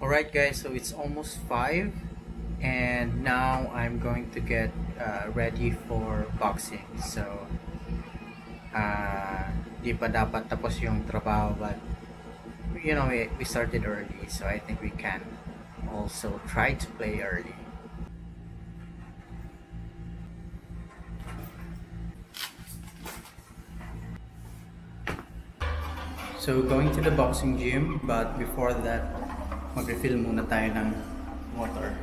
Alright guys, so it's almost 5 and now I'm going to get ready for boxing. So di pa dapat tapos yung trabaho, but you know, we started early, so I think we can also try to play early. So going to the boxing gym, but before that mag-refill muna tayo ng water.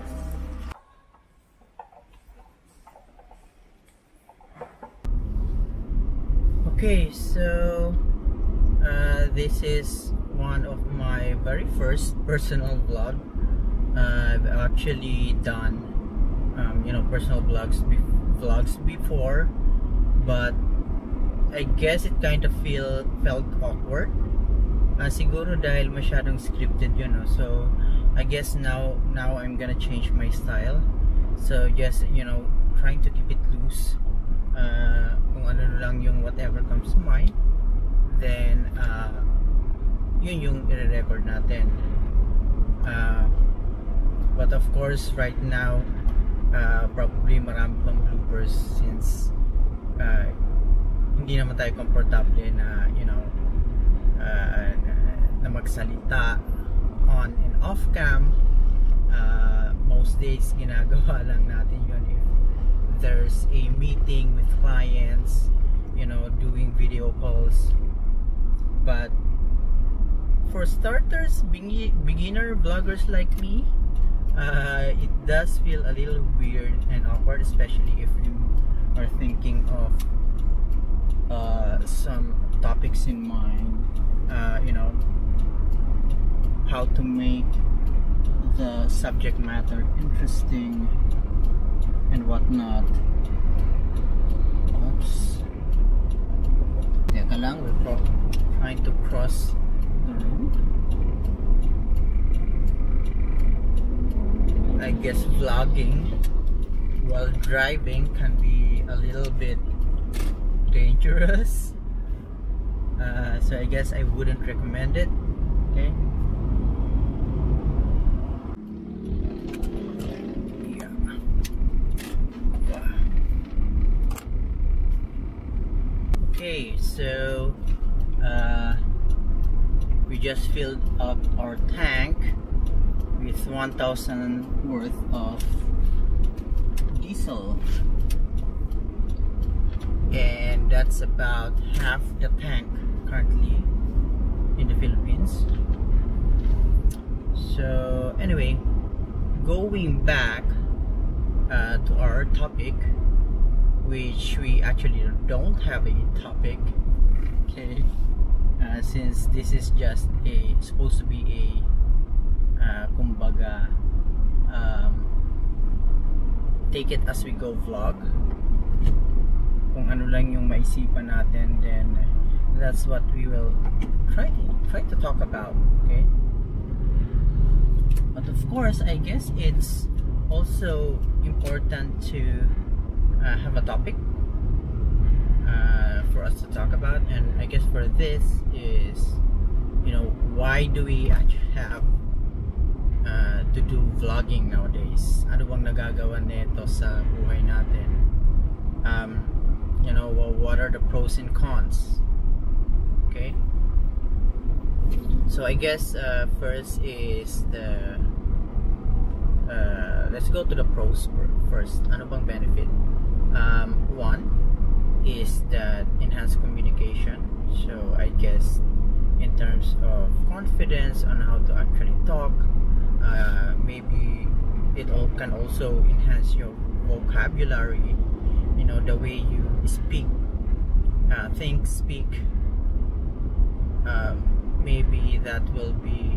Okay, so this is one of my very first personal vlog. I've actually done personal vlogs before, but I guess it kind of felt awkward. Siguro dahil masyadong scripted yun, no? So I guess now I'm gonna change my style. So just trying to keep it loose, kung ano lang yung whatever comes to mind, then yun yung i-record natin. But of course right now probably marami pang bloopers since hindi naman tayo komportable na na magsalita on and off cam. Most days ginagawa lang natin yun if there's a meeting with clients, doing video calls. But for starters, beginner vloggers like me, it does feel a little weird and awkward, especially if you are thinking of some topics in mind, how to make the subject matter interesting and whatnot. Oops. Teka lang, we're trying to cross the road. I guess vlogging while driving can be a little bit dangerous, so I guess I wouldn't recommend it. Okay. Okay, so we just filled up our tank with 1,000 worth of diesel, and that's about half the tank currently in the Philippines. So anyway, going back to our topic, which we actually don't have a topic, okay, since this is just supposed to be a kumbaga take it as we go vlog. Kung ano lang yung maisipan natin, then that's what we will try to talk about, okay? But of course, I guess it's also important to have a topic for us to talk about, and I guess for this is, why do we actually have to do vlogging nowadays? Ano bang nagagawa nito sa buhay natin? What are the pros and cons? Okay, so I guess first is the let's go to the pros first. Ano bang benefit? One is that enhanced communication. So I guess in terms of confidence on how to actually talk, maybe it can also enhance your vocabulary, the way you speak, speak. Maybe that will be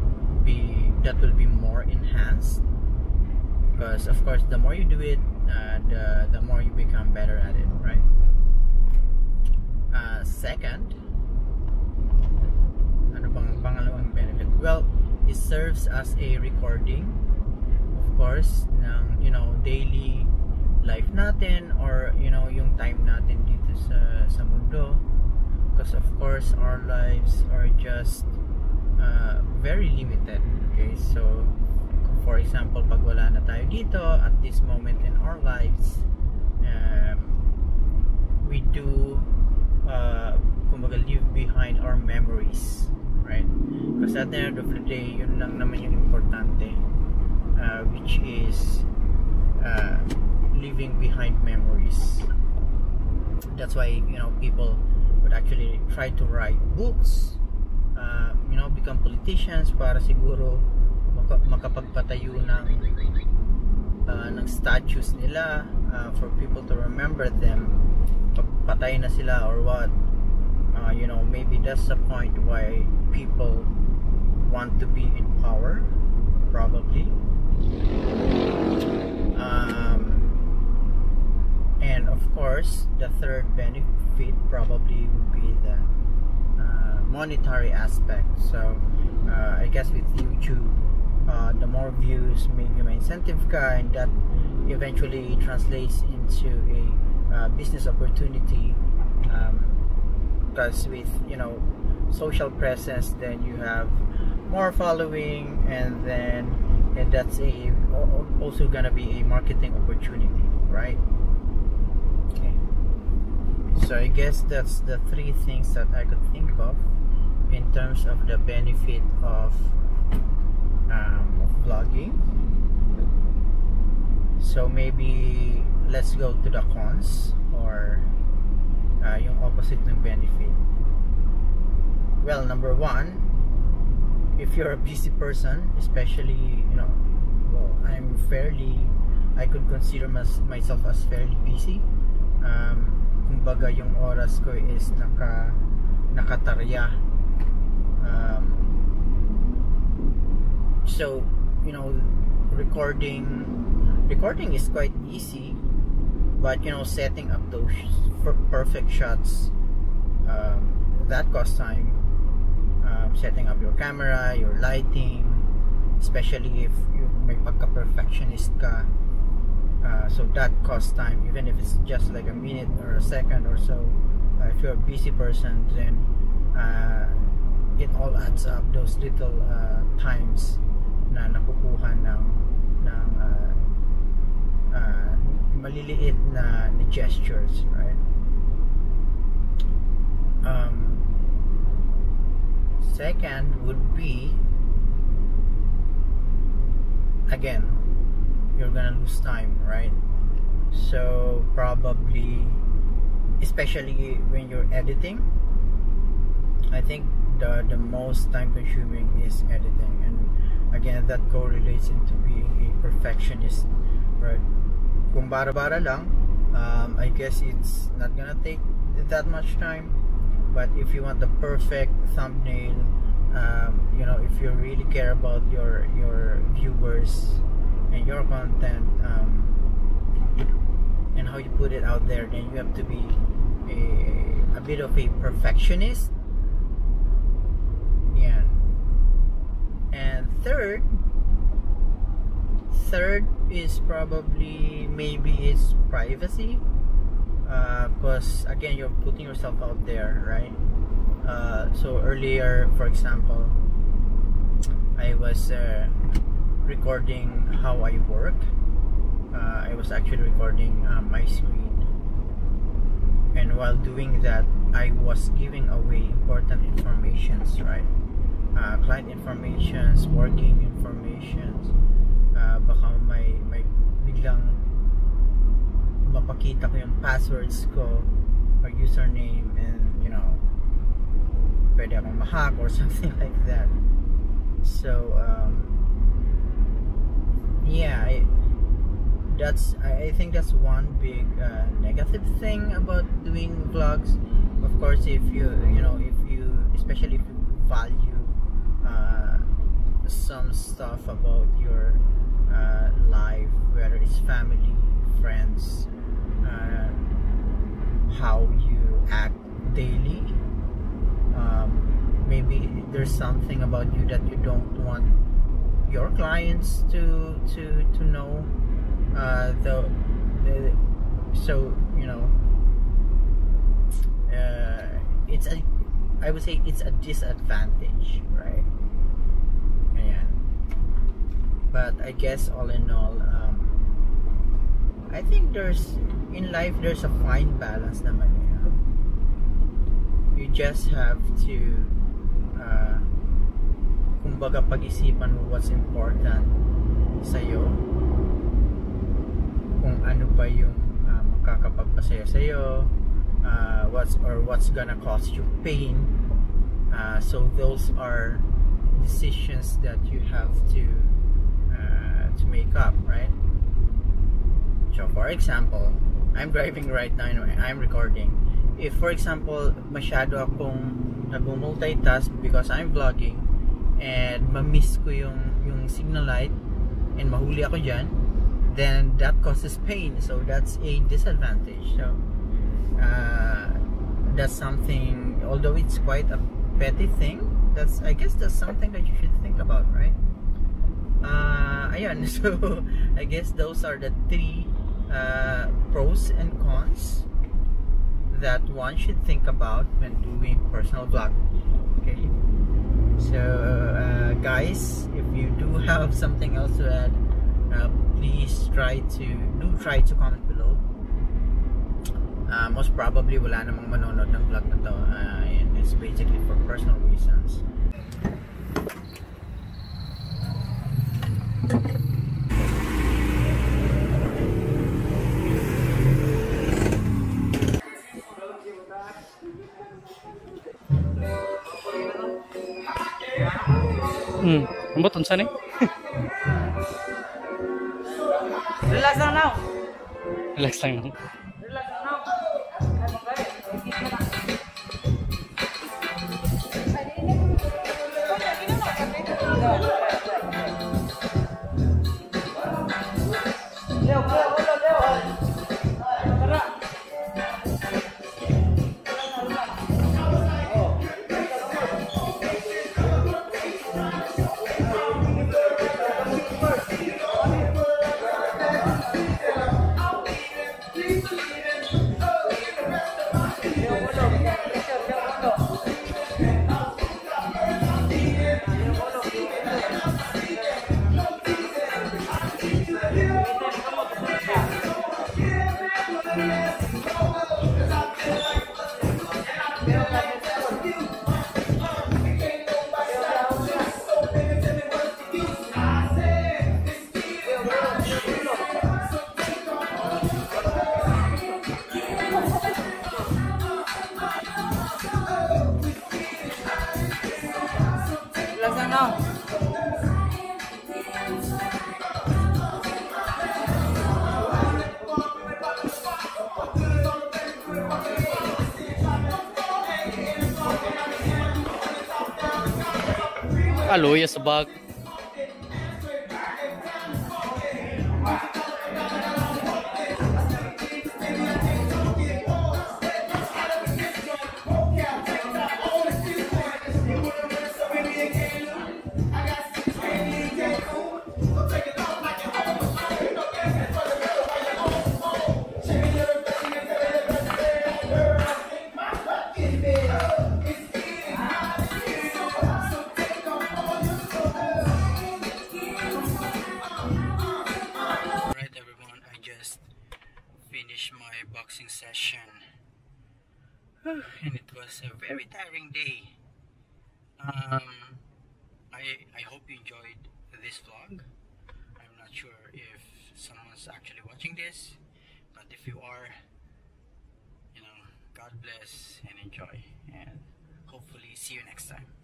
more enhanced, because of course the more you do it, the more you become better at it, right? Second, ano bang pangalawang benefit? Well, it serves as a recording, of course, ng daily life natin, or yung time natin dito sa mundo, because of course our lives are just very limited. Okay, so for example, pag wala na tayo dito at this moment in our lives, we do kumbaga leave behind our memories, right? Because at the end of the day, yun lang naman yung importante, which is leaving behind memories. That's why, you know, people would actually try to write books, you know, become politicians para siguro makapagpatayo ng statues nila, for people to remember them. Patay na sila or what, you know, maybe that's the point why people want to be in power, probably. And of course, the third benefit probably would be the monetary aspect. So I guess with YouTube, the more views, maybe may incentive ka, and that eventually translates into a business opportunity, because with, you know, social presence, then you have more following, and then that's also gonna be a marketing opportunity, right? Okay, so I guess that's the three things that I could think of in terms of the benefit of vlogging. So maybe let's go to the cons, or yung opposite ng benefit. Well, number one, if you're a busy person, especially, you know, well, I could consider myself as fairly busy. Kumbaga yung oras ko is nakatarya. So, you know, recording is quite easy, but, you know, setting up those perfect shots, that costs time. Setting up your camera, your lighting, especially if you may pagka-perfectionist ka, so that costs time, even if it's just like a minute or a second or so. If you're a busy person, then it all adds up, those little times na nakukuha ng maliliit na gestures, right? Second would be, again, you're gonna lose time, right? So probably, especially when you're editing, I think the most time consuming is editing, and again, that correlates into being a perfectionist, right? Kung bara-bara lang, I guess it's not gonna take that much time. But if you want the perfect thumbnail, you know, if you really care about your viewers and your content, and how you put it out there, then you have to be a bit of a perfectionist. Yeah. And third is probably, maybe it's privacy, because again, you're putting yourself out there, right? So earlier, for example, I was recording how I work. I was actually recording my screen, and while doing that, I was giving away important informations, right? Client informations, working informations. Baka may biglang mapakita ko yung passwords ko or username, and, you know, pwede akong ma-hack or something like that. So yeah, I think that's one big negative thing about doing vlogs. Of course, if you especially if you value some stuff about your life, whether it's family, friends, how you act daily, maybe there's something about you that you don't want your clients to know, so, you know, I would say it's a disadvantage, right? Yeah. But I guess all in all, I think in life there's a fine balance naman. You just have to kumbaga pag-isipan mo what's important sa'yo, kung ano ba yung makakapagpasaya sa'yo, what's gonna cause you pain. So those are decisions that you have to make up, right? So for example, I'm driving right now and I'm recording. If for example masyado akong nag-multitask because I'm vlogging and ma-miss ko yung signal light and mahuli ako dyan, then that causes pain. So that's a disadvantage. So that's something, although it's quite a petty thing, I guess that's something that you should think about, right? Ayan, so I guess those are the three pros and cons that one should think about when doing personal vlog. Okay, so guys, if you do have something else to add, please try to comment below. Most probably wala namang manonood ng vlog na to, and it's basically for personal reasons. Ang button saan eh? Relax lang now. Relax lang no? Luya sa bag. Finished my boxing session, and it was a very tiring day. I hope you enjoyed this vlog. I'm not sure if someone's actually watching this, but if you are, God bless and enjoy, and hopefully see you next time.